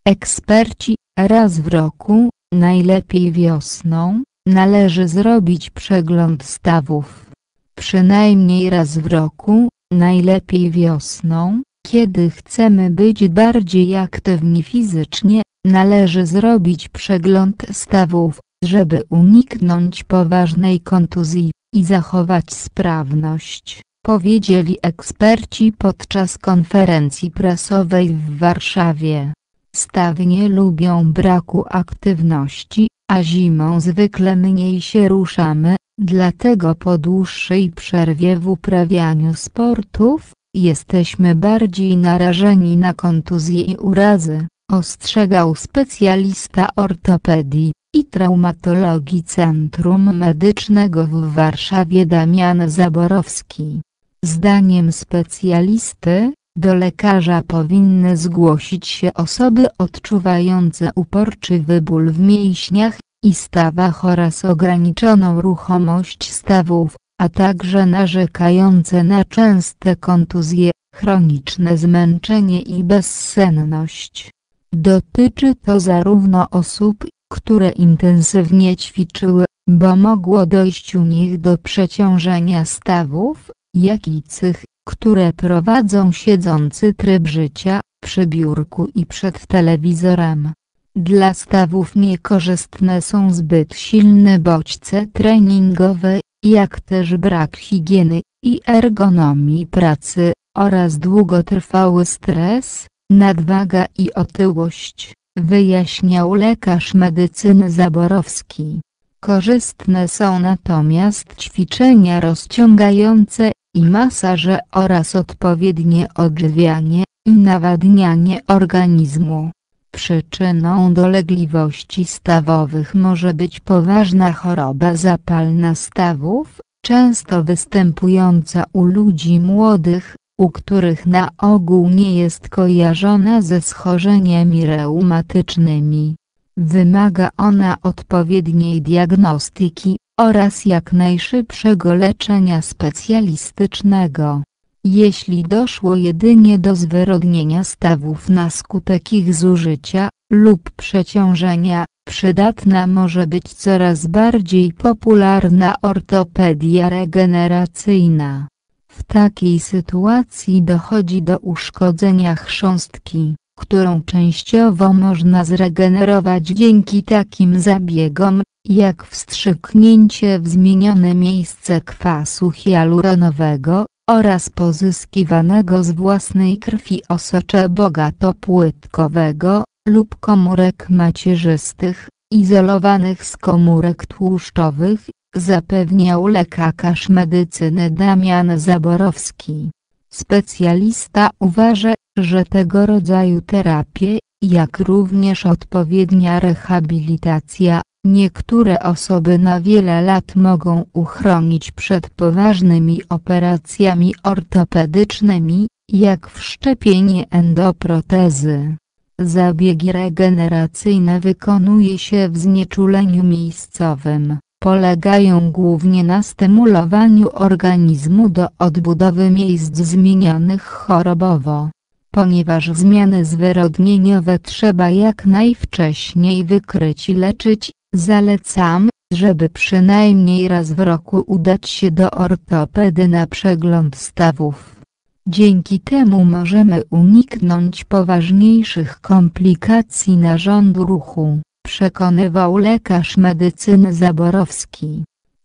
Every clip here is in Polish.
Eksperci, raz w roku, najlepiej wiosną, należy zrobić przegląd stawów. Przynajmniej raz w roku, najlepiej wiosną, kiedy chcemy być bardziej aktywni fizycznie, należy zrobić przegląd stawów, żeby uniknąć poważnej kontuzji i zachować sprawność, powiedzieli eksperci podczas konferencji prasowej w Warszawie. Stawy nie lubią braku aktywności, a zimą zwykle mniej się ruszamy, dlatego po dłuższej przerwie w uprawianiu sportów, jesteśmy bardziej narażeni na kontuzje i urazy, ostrzegał specjalista ortopedii i traumatologii Centrum Medycznego w Warszawie Damian Zaborowski. Zdaniem specjalisty, do lekarza powinny zgłosić się osoby odczuwające uporczywy ból w mięśniach i stawach oraz ograniczoną ruchomość stawów, a także narzekające na częste kontuzje, chroniczne zmęczenie i bezsenność. Dotyczy to zarówno osób, które intensywnie ćwiczyły, bo mogło dojść u nich do przeciążenia stawów, jak i tych, które prowadzą siedzący tryb życia, przy biurku i przed telewizorem. Dla stawów niekorzystne są zbyt silne bodźce treningowe, jak też brak higieny i ergonomii pracy, oraz długotrwały stres, nadwaga i otyłość, wyjaśniał lekarz medycyny Zaborowski. Korzystne są natomiast ćwiczenia rozciągające i masaże oraz odpowiednie odżywianie i nawadnianie organizmu. Przyczyną dolegliwości stawowych może być poważna choroba zapalna stawów, często występująca u ludzi młodych, u których na ogół nie jest kojarzona ze schorzeniami reumatycznymi. Wymaga ona odpowiedniej diagnostyki oraz jak najszybszego leczenia specjalistycznego. Jeśli doszło jedynie do zwyrodnienia stawów na skutek ich zużycia lub przeciążenia, przydatna może być coraz bardziej popularna ortopedia regeneracyjna. W takiej sytuacji dochodzi do uszkodzenia chrząstki, którą częściowo można zregenerować dzięki takim zabiegom, jak wstrzyknięcie w zmienione miejsce kwasu hialuronowego oraz pozyskiwanego z własnej krwi osocza bogatopłytkowego lub komórek macierzystych, izolowanych z komórek tłuszczowych, zapewniał lekarz medycyny Damian Zaborowski. Specjalista uważa, że tego rodzaju terapie, jak również odpowiednia rehabilitacja, niektóre osoby na wiele lat mogą uchronić przed poważnymi operacjami ortopedycznymi, jak wszczepienie endoprotezy. Zabiegi regeneracyjne wykonuje się w znieczuleniu miejscowym. Polegają głównie na stymulowaniu organizmu do odbudowy miejsc zmienionych chorobowo. Ponieważ zmiany zwyrodnieniowe trzeba jak najwcześniej wykryć i leczyć, zalecam, żeby przynajmniej raz w roku udać się do ortopedy na przegląd stawów. Dzięki temu możemy uniknąć poważniejszych komplikacji narządu ruchu, przekonywał lekarz medycyny Zaborowski.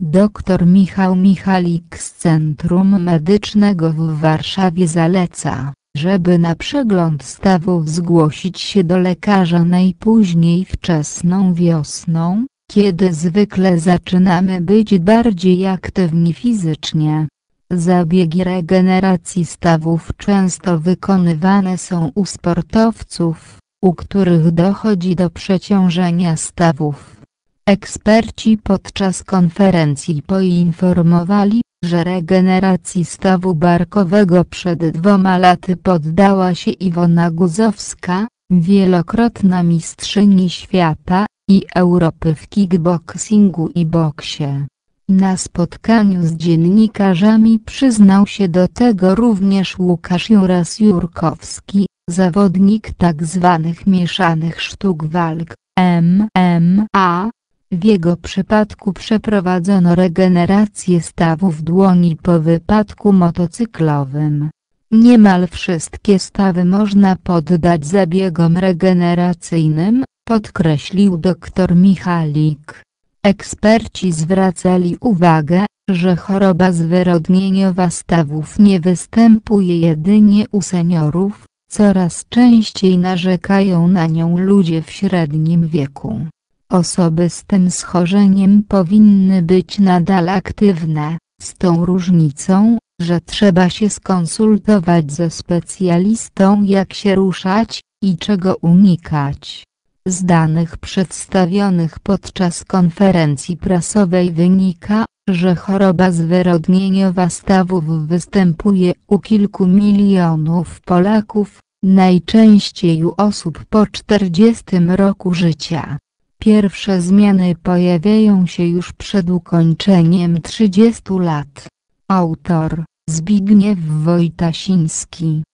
Dr Michał Michalik z Centrum Medycznego w Warszawie zaleca, żeby na przegląd stawów zgłosić się do lekarza najpóźniej wczesną wiosną, kiedy zwykle zaczynamy być bardziej aktywni fizycznie. Zabiegi regeneracji stawów często wykonywane są u sportowców, u których dochodzi do przeciążenia stawów. Eksperci podczas konferencji poinformowali, że regeneracji stawu barkowego przed 2 laty poddała się Iwona Guzowska, wielokrotna mistrzyni świata i Europy w kickboxingu i boksie. Na spotkaniu z dziennikarzami przyznał się do tego również Łukasz Juras-Jurkowski, zawodnik tzw. mieszanych sztuk walk, MMA. W jego przypadku przeprowadzono regenerację stawów dłoni po wypadku motocyklowym. Niemal wszystkie stawy można poddać zabiegom regeneracyjnym, podkreślił dr Michalik. Eksperci zwracali uwagę, że choroba zwyrodnieniowa stawów nie występuje jedynie u seniorów, coraz częściej narzekają na nią ludzie w średnim wieku. Osoby z tym schorzeniem powinny być nadal aktywne, z tą różnicą, że trzeba się skonsultować ze specjalistą, jak się ruszać i czego unikać. Z danych przedstawionych podczas konferencji prasowej wynika, że choroba zwyrodnieniowa stawów występuje u kilku milionów Polaków, najczęściej u osób po 40 roku życia. Pierwsze zmiany pojawiają się już przed ukończeniem 30 lat. Autor: Zbigniew Wojtasiński.